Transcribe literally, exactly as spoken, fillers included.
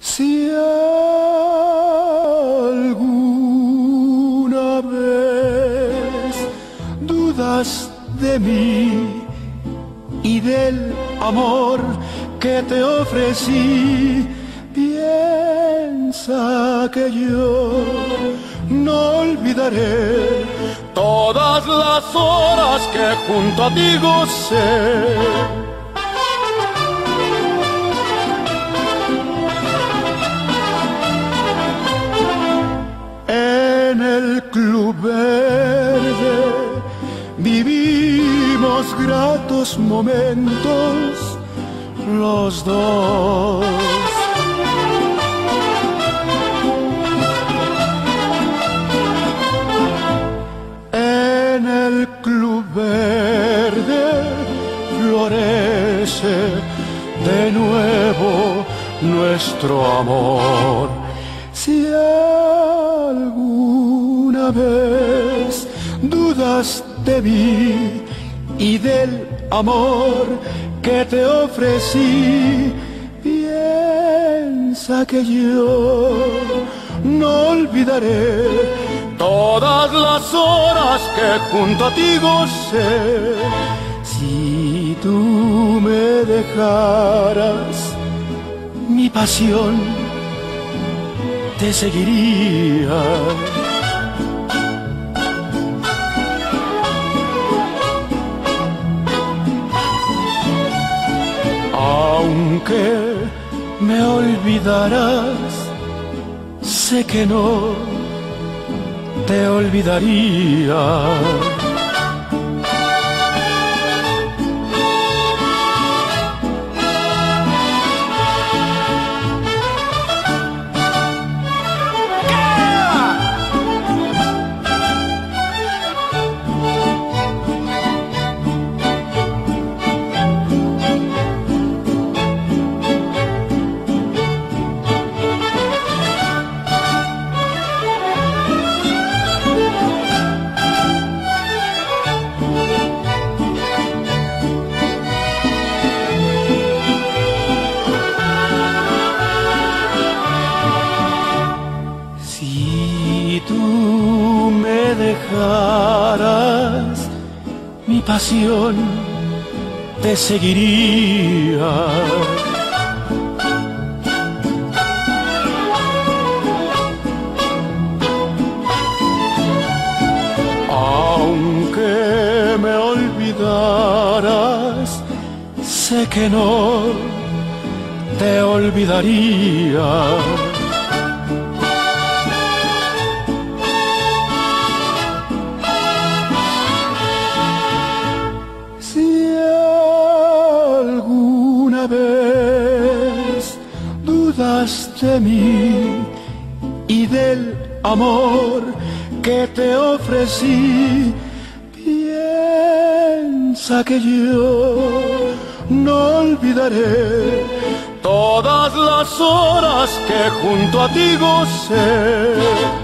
Si alguna vez dudas de mí y del amor que te ofrecí, piensa que yo no olvidaré todas las horas que junto a ti gocé. En el Club Verde vivimos gratos momentos los dos. En el Club Verde florece de nuevo nuestro amor. Si alguna vez dudas de mí y del amor que te ofrecí, piensa que yo no olvidaré todas las horas que junto a ti gocé. Si tú me dejaras, mi pasión te seguiría. Aunque me olvidaras, sé que no te olvidaría. Si tú me dejaras, mi pasión te seguiría. Aunque me olvidaras, sé que no te olvidaría. Si alguna vez dudas de mí y del amor que te ofrecí, piensa que yo no olvidaré todas las horas que junto a ti gocé.